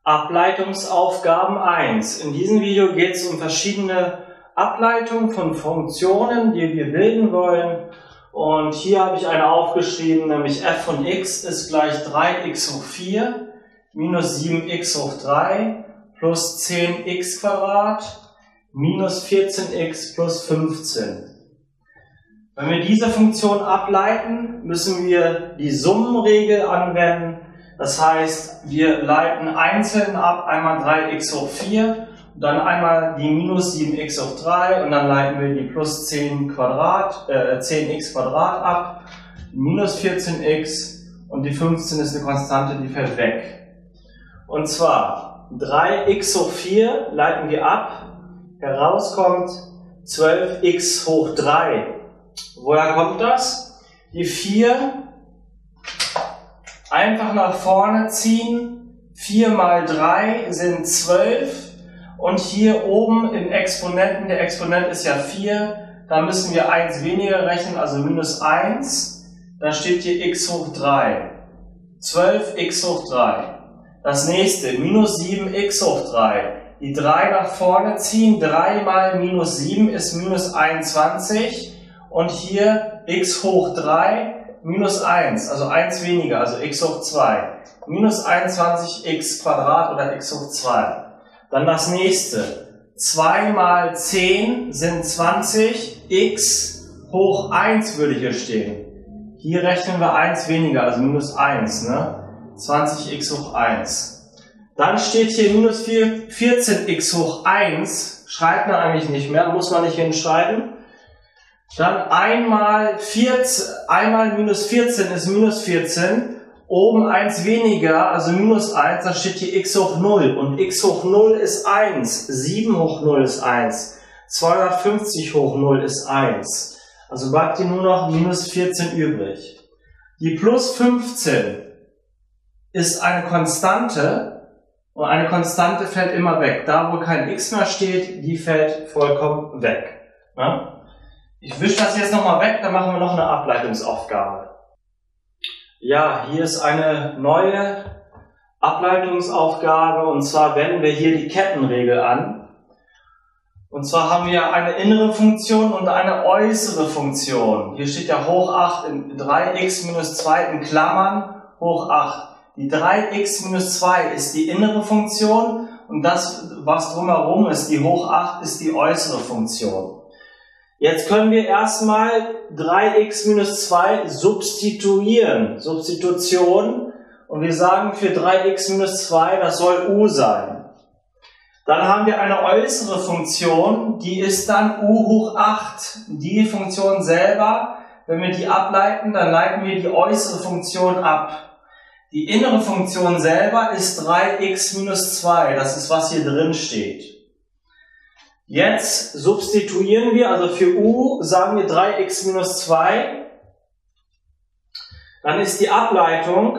Ableitungsaufgaben 1. In diesem Video geht es um verschiedene Ableitungen von Funktionen, die wir bilden wollen. Und hier habe ich eine aufgeschrieben, nämlich f von x ist gleich 3x hoch 4 minus 7x hoch 3 plus 10x² minus 14x plus 15. Wenn wir diese Funktion ableiten, müssen wir die Summenregel anwenden. Das heißt, wir leiten einzeln ab, einmal 3x hoch 4, und dann einmal die minus 7x hoch 3 und dann leiten wir die plus 10x² ab, minus 14x und die 15 ist eine Konstante, die fällt weg. Und zwar 3x hoch 4 leiten wir ab, herauskommt 12x hoch 3. Woher kommt das? Die 4 einfach nach vorne ziehen, 4 mal 3 sind 12 und hier oben im Exponenten, der Exponent ist ja 4, da müssen wir 1 weniger rechnen, also minus 1, dann steht hier x hoch 3, 12x hoch 3. Das nächste, minus 7x hoch 3, die 3 nach vorne ziehen, 3 mal minus 7 ist minus 21 und hier x hoch 3, minus 1, also 1 weniger, also x hoch 2. Minus 21x² oder x hoch 2. Dann das nächste. 2 mal 10 sind 20, x hoch 1 würde hier stehen. Hier rechnen wir 1 weniger, also minus 1, ne? 20x hoch 1. Dann steht hier minus 14x hoch 1, schreibt man eigentlich nicht mehr, muss man nicht hinschreiben. Dann einmal minus 14 ist minus 14, oben 1 weniger, also minus 1, dann steht hier x hoch 0 und x hoch 0 ist 1, 7 hoch 0 ist 1, 250 hoch 0 ist 1, also bleibt hier nur noch minus 14 übrig. Die plus 15 ist eine Konstante und eine Konstante fällt immer weg. Da wo kein x mehr steht, die fällt vollkommen weg. Ja? Ich wische das jetzt nochmal weg, dann machen wir noch eine Ableitungsaufgabe. Ja, hier ist eine neue Ableitungsaufgabe und zwar wenden wir hier die Kettenregel an. Und zwar haben wir eine innere Funktion und eine äußere Funktion. Hier steht ja hoch 8 in 3x minus 2 in Klammern hoch 8. Die 3x minus 2 ist die innere Funktion und das, was drumherum ist, die hoch 8, ist die äußere Funktion. Jetzt können wir erstmal 3x minus 2 substituieren. Substitution. Und wir sagen für 3x minus 2, das soll u sein. Dann haben wir eine äußere Funktion, die ist dann u hoch 8. Die Funktion selber, wenn wir die ableiten, dann leiten wir die äußere Funktion ab. Die innere Funktion selber ist 3x minus 2. Das ist, was hier drin steht. Jetzt substituieren wir, also für u sagen wir 3x minus 2, dann ist die Ableitung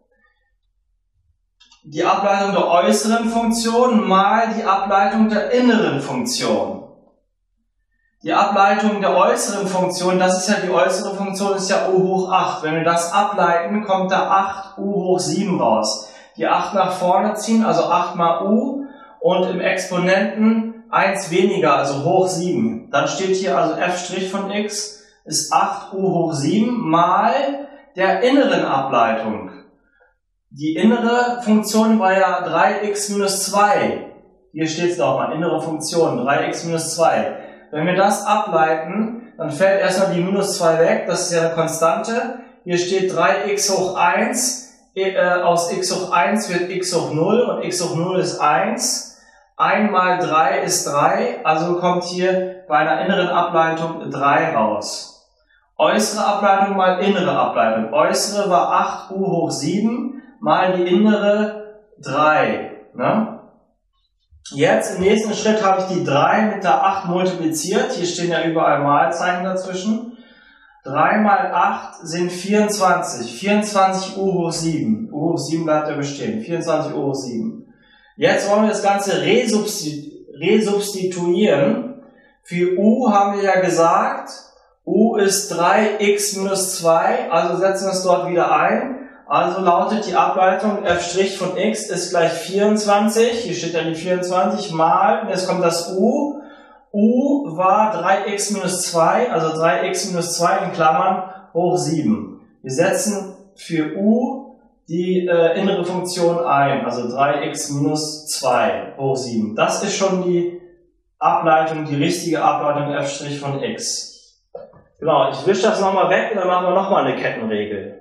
der äußeren Funktion mal die Ableitung der inneren Funktion. Die Ableitung der äußeren Funktion, das ist ja die äußere Funktion, ist ja u hoch 8. Wenn wir das ableiten, kommt da 8 u hoch 7 raus. Die 8 nach vorne ziehen, also 8 mal u und im Exponenten 1 weniger, also hoch 7. Dann steht hier also f' von x ist 8 u hoch 7 mal der inneren Ableitung. Die innere Funktion war ja 3x minus 2. Hier steht es nochmal, innere Funktion, 3x minus 2. Wenn wir das ableiten, dann fällt erstmal die minus 2 weg, das ist ja eine Konstante. Hier steht 3x hoch 1, aus x hoch 1 wird x hoch 0 und x hoch 0 ist 1. 1 mal 3 ist 3, also kommt hier bei einer inneren Ableitung 3 raus. Äußere Ableitung mal innere Ableitung. Äußere war 8 u hoch 7 mal die innere 3. Ne? Jetzt im nächsten Schritt habe ich die 3 mit der 8 multipliziert. Hier stehen ja überall Malzeichen dazwischen. 3 mal 8 sind 24. 24 u hoch 7. U hoch 7 bleibt ja bestehen. 24 u hoch 7. Jetzt wollen wir das Ganze resubstituieren. Für u haben wir ja gesagt, u ist 3x minus 2, also setzen wir es dort wieder ein. Also lautet die Ableitung f' von x ist gleich 24, hier steht dann die 24 mal, jetzt kommt das u. U war 3x minus 2, also 3x minus 2 in Klammern hoch 7. Wir setzen für u die innere Funktion ein, also 3x minus 2 hoch 7. Das ist schon die Ableitung, die richtige Ableitung f' von x. Genau, ich wische das nochmal weg und dann machen wir nochmal eine Kettenregel.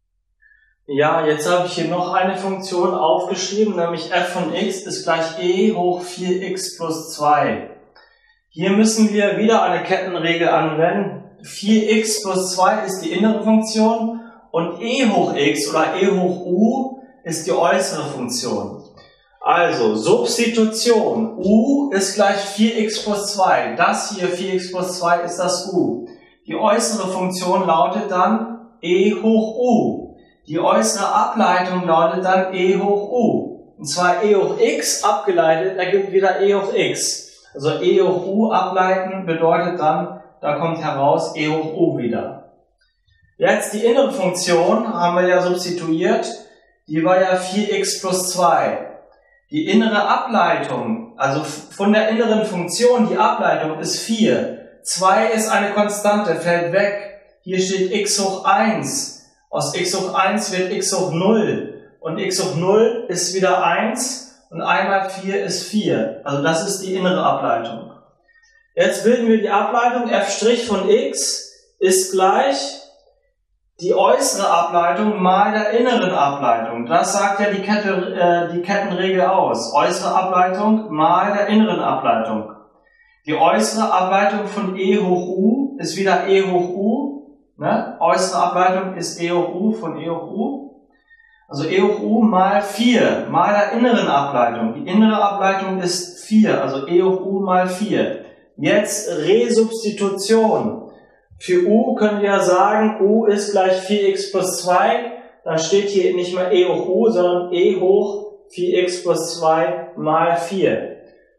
Ja, jetzt habe ich hier noch eine Funktion aufgeschrieben, nämlich f von x ist gleich e hoch 4x plus 2. Hier müssen wir wieder eine Kettenregel anwenden. 4x plus 2 ist die innere Funktion und e hoch x oder e hoch u ist die äußere Funktion. Also, Substitution. U ist gleich 4x plus 2. Das hier, 4x plus 2, ist das u. Die äußere Funktion lautet dann e hoch u. Die äußere Ableitung lautet dann e hoch u. Und zwar e hoch x abgeleitet ergibt wieder e hoch x. Also e hoch u ableiten bedeutet dann, da kommt heraus e hoch u wieder. Jetzt die innere Funktion haben wir ja substituiert. Die war ja 4x plus 2. Die innere Ableitung, also von der inneren Funktion, die Ableitung ist 4. 2 ist eine Konstante, fällt weg. Hier steht x hoch 1. Aus x hoch 1 wird x hoch 0. Und x hoch 0 ist wieder 1. Und 1 mal 4 ist 4. Also das ist die innere Ableitung. Jetzt bilden wir die Ableitung f' von x ist gleich die äußere Ableitung mal der inneren Ableitung. Das sagt ja die Kettenregel aus. Äußere Ableitung mal der inneren Ableitung. Die äußere Ableitung von e hoch u ist wieder e hoch u. Ne? Äußere Ableitung ist e hoch u von e hoch u. Also e hoch u mal 4 mal der inneren Ableitung. Die innere Ableitung ist 4, also e hoch u mal 4. Jetzt Resubstitution. Für u können wir sagen, u ist gleich 4x plus 2. Dann steht hier nicht mehr e hoch u, sondern e hoch 4x plus 2 mal 4.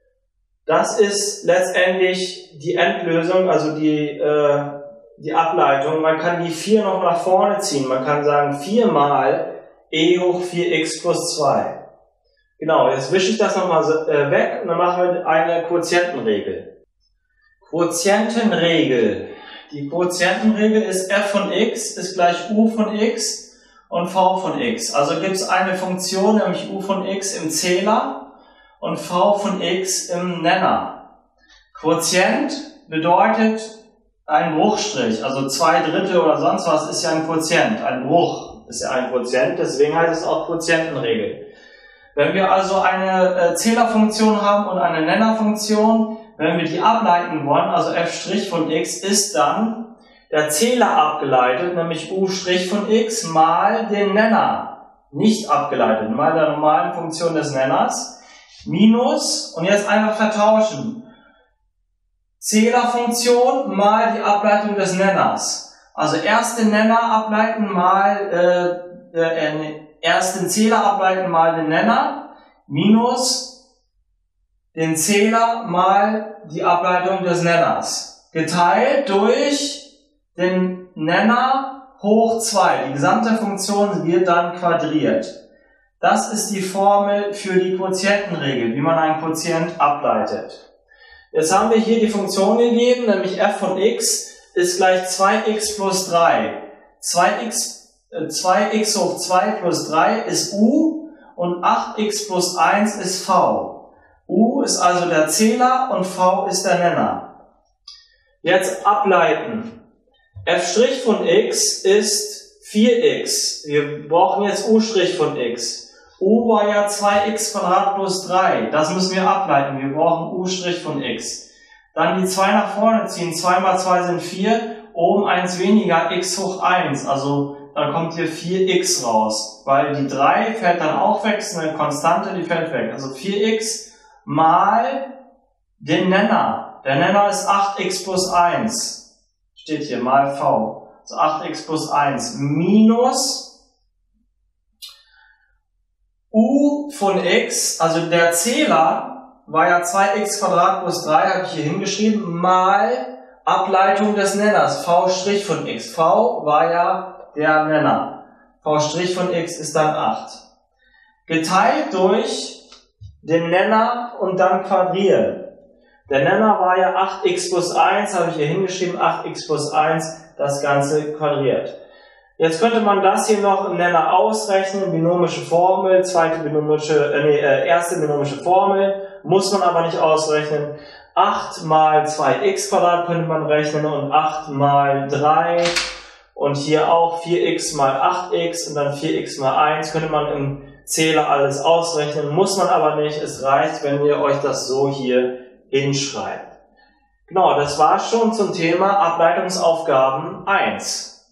Das ist letztendlich die Endlösung, also die Ableitung. Man kann die 4 noch nach vorne ziehen. Man kann sagen 4 mal e hoch 4x plus 2. Genau, jetzt wische ich das nochmal weg und dann machen wir eine Quotientenregel. Quotientenregel. Die Quotientenregel ist f von x ist gleich u von x und v von x. Also gibt es eine Funktion, nämlich u von x im Zähler und v von x im Nenner. Quotient bedeutet ein Bruchstrich, also 2/3 oder sonst was ist ja ein Quotient. Ein Bruch ist ja ein Quotient, deswegen heißt es auch Quotientenregel. Wenn wir also eine Zählerfunktion haben und eine Nennerfunktion, wenn wir die ableiten wollen, also f' von x, ist dann der Zähler abgeleitet, nämlich u' von x mal den Nenner, nicht abgeleitet, mal der normalen Funktion des Nenners, minus, und jetzt einfach vertauschen, Zählerfunktion mal die Ableitung des Nenners. Also erst den Nenner ableiten mal, erst den Zähler ableiten mal den Nenner, minus den Zähler mal die Ableitung des Nenners, geteilt durch den Nenner hoch 2. Die gesamte Funktion wird dann quadriert. Das ist die Formel für die Quotientenregel, wie man einen Quotient ableitet. Jetzt haben wir hier die Funktion gegeben, nämlich f von x ist gleich 2x plus 3. 2x hoch 2 plus 3 ist u und 8x plus 1 ist v. U ist also der Zähler und v ist der Nenner. Jetzt ableiten. f' von x ist 4x. Wir brauchen jetzt u' von x. U war ja 2x² plus 3. Das müssen wir ableiten. Wir brauchen u' von x. Dann die 2 nach vorne ziehen. 2 mal 2 sind 4. Oben 1 weniger, x hoch 1. Also dann kommt hier 4x raus. Weil die 3 fällt dann auch weg. Das ist eine Konstante, die fällt weg. Also 4x mal den Nenner. Der Nenner ist 8x plus 1. Steht hier, mal v. Also 8x plus 1 minus u von x, also der Zähler war ja 2x² plus 3, habe ich hier hingeschrieben, mal Ableitung des Nenners, v' von x. V war ja der Nenner. v v' von x ist dann 8. Geteilt durch den Nenner und dann quadrieren. Der Nenner war ja 8x plus 1, habe ich hier hingeschrieben, 8x plus 1, das Ganze quadriert. Jetzt könnte man das hier noch im Nenner ausrechnen, binomische Formel, erste binomische Formel, muss man aber nicht ausrechnen. 8 mal 2x² könnte man rechnen und 8 mal 3 und hier auch 4x mal 8x und dann 4x mal 1 könnte man im Zähler alles ausrechnen, muss man aber nicht, es reicht, wenn ihr euch das so hier hinschreibt. Genau, das war schon zum Thema Ableitungsaufgaben 1.